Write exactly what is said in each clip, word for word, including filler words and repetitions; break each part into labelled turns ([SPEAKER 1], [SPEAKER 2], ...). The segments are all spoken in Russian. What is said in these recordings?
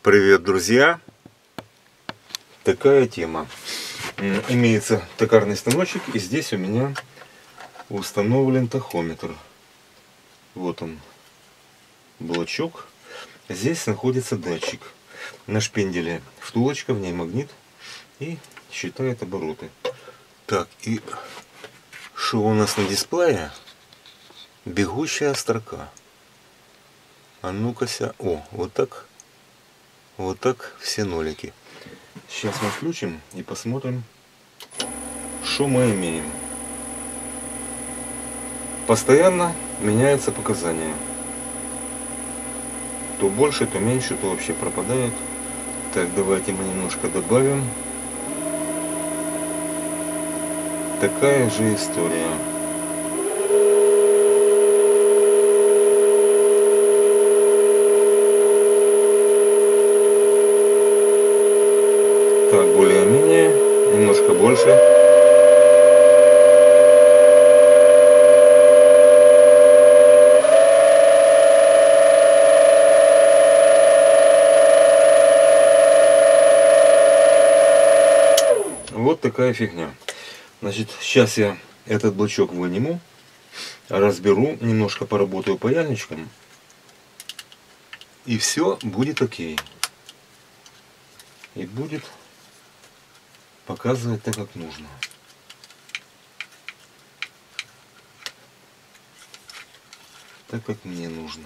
[SPEAKER 1] Привет, друзья! Такая тема. Имеется токарный станочек, и здесь у меня установлен тахометр. Вот он, блочок. Здесь находится датчик. На шпенделе втулочка, в ней магнит, и считает обороты. Так, и что у нас на дисплее? Бегущая строка. А ну-ка, о, вот так. Вот так все нолики. Сейчас мы включим и посмотрим, что мы имеем. Постоянно меняются показания. То больше, то меньше, то вообще пропадает. Так, давайте мы немножко добавим. Такая же история. Так, более-менее, немножко больше. Вот такая фигня. Значит, сейчас я этот блочок выниму, разберу, немножко поработаю паяльничком, и все будет окей. И будет показывать так, как нужно. Так, как мне нужно.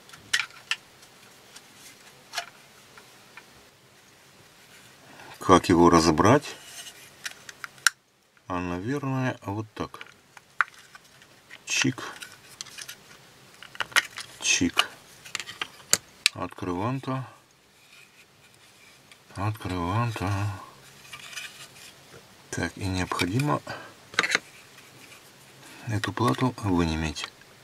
[SPEAKER 1] Как его разобрать? А, наверное, вот так. Чик. Чик. Открыванта. Открыванта. Так, и необходимо эту плату вынимать.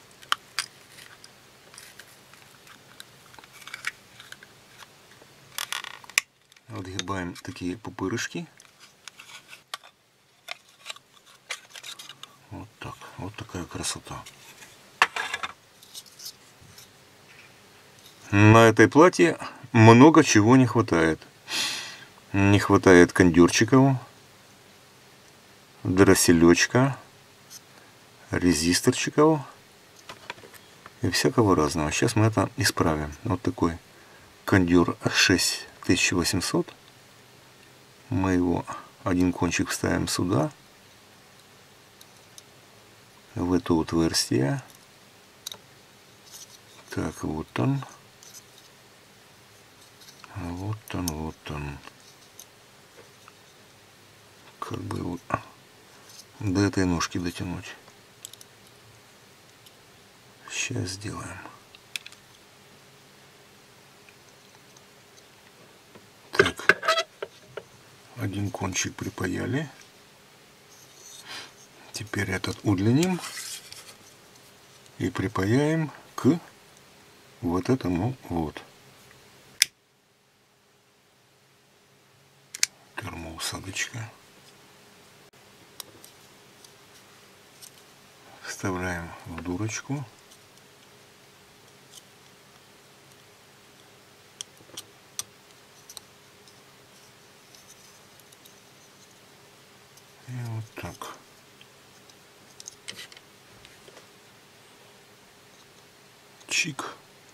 [SPEAKER 1] Отгибаем такие пупырышки. Вот так. Вот такая красота. На этой плате много чего не хватает. Не хватает кондерчиков, дросселечка, резисторчиков и всякого разного. Сейчас мы это исправим. Вот такой кондер шесть тысяч восемьсот. Мы его, один кончик вставим сюда, в это отверстие. Так, вот он. Вот он, вот он. Как бы его до этой ножки дотянуть. Сейчас сделаем. Так, один кончик припаяли. Теперь этот удлиним и припаяем к вот этому вот. Термоусадочка. Вставляем в дурочку. И вот так. Чик.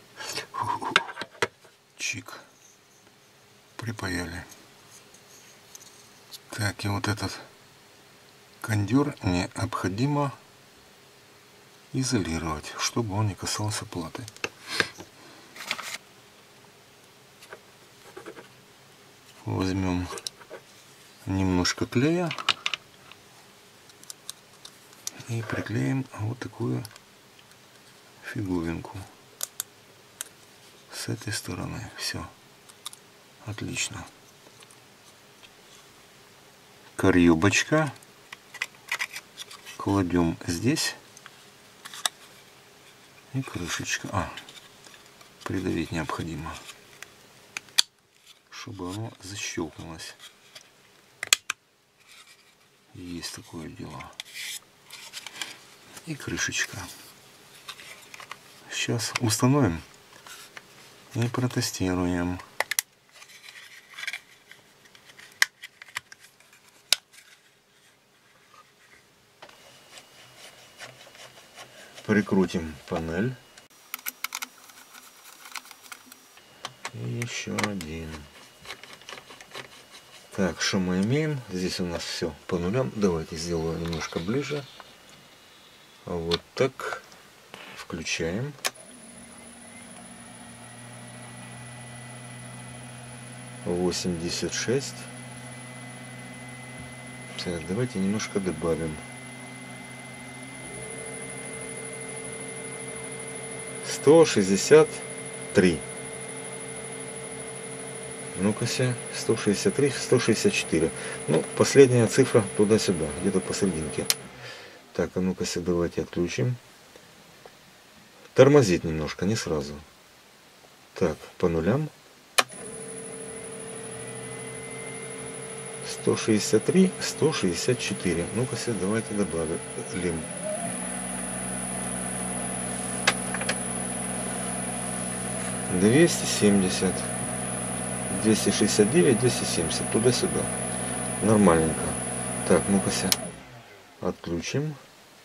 [SPEAKER 1] Чик. Припаяли. Так, и вот этот кондер необходимо изолировать, чтобы он не касался платы. Возьмем немножко клея и приклеим вот такую фиговинку с этой стороны. Все отлично. Корюбочка кладем здесь. И крышечка. А, придавить необходимо, чтобы оно защелкнулось. Есть такое дело. И крышечка. Сейчас установим и протестируем. Прикрутим панель. И еще один. Так, что мы имеем? Здесь у нас все по нулям. Давайте сделаю немножко ближе. Вот так. Включаем. восемьдесят шесть. Так, давайте немножко добавим. сто шестьдесят три. Ну-ка, сто шестьдесят три, сто шестьдесят четыре. Ну, последняя цифра туда-сюда, где-то посерединке. Так, а ну-ка, давайте отключим. Тормозит немножко, не сразу. Так, по нулям. сто шестьдесят три, сто шестьдесят четыре. Ну-ка, давайте добавим. двести семьдесят. двести шестьдесят девять, двести семьдесят. Туда-сюда. Нормальненько. Так, ну-ка, отключим.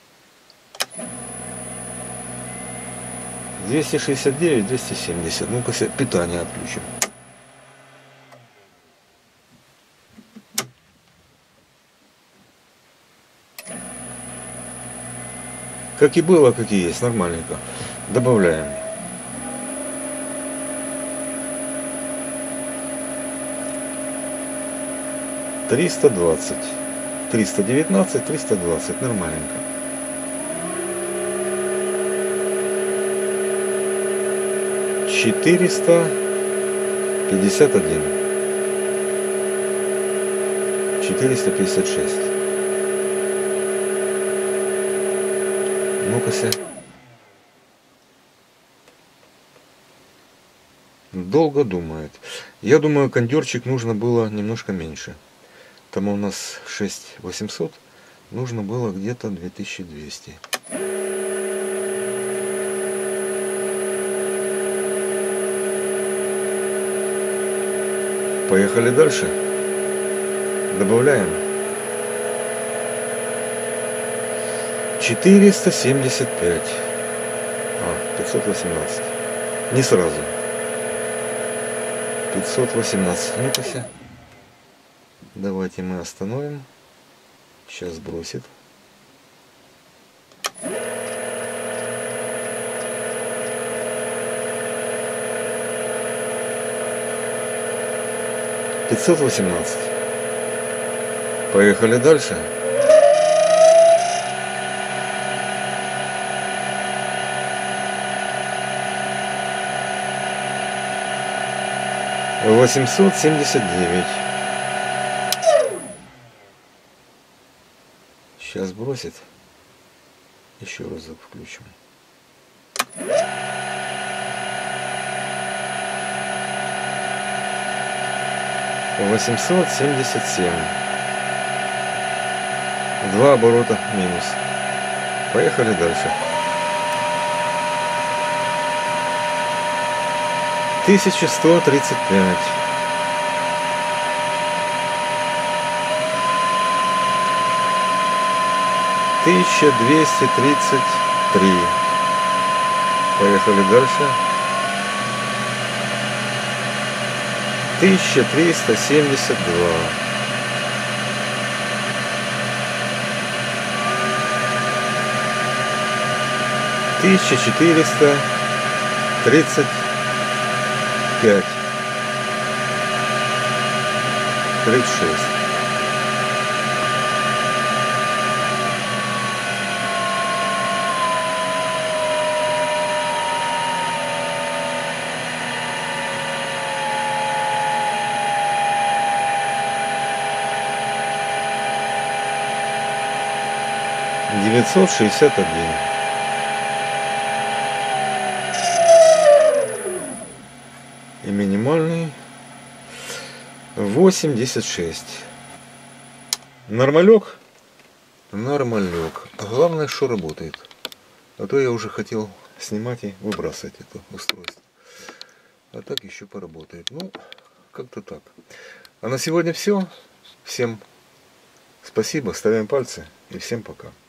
[SPEAKER 1] двести шестьдесят девять, двести семьдесят. Ну-ка, питание отключим. Как и было, как и есть. Нормальненько. Добавляем. триста двадцать. триста девятнадцать, триста двадцать. Нормальненько. четыреста пятьдесят один. четыреста пятьдесят шесть. Ну-ка. Долго думает. Я думаю, кондерчик нужно было немножко меньше. Там у нас шесть тысяч восемьсот. Нужно было где-то две тысячи двести. Поехали дальше. Добавляем. четыреста семьдесят пять. А, пятьсот восемнадцать. Не сразу. пятьсот восемнадцать. Ну-ка. Давайте мы остановим. Сейчас бросит. пятьсот восемнадцать. Поехали дальше. восемьсот семьдесят девять. Сейчас бросит. Еще разок включим. восемьсот семьдесят семь. Два оборота минус. Поехали дальше. тысяча сто тридцать пять. тысяча двести тридцать три. Поехали дальше. тысяча триста семьдесят два. тысяча четыреста тридцать пять. тридцать шесть. девятьсот шестьдесят один. И минимальный восемьдесят шесть. Нормалек? Нормалек. Главное, что работает. А то я уже хотел снимать и выбрасывать это устройство. А так еще поработает. Ну, как-то так. А на сегодня все. Всем спасибо. Ставим пальцы. И всем пока.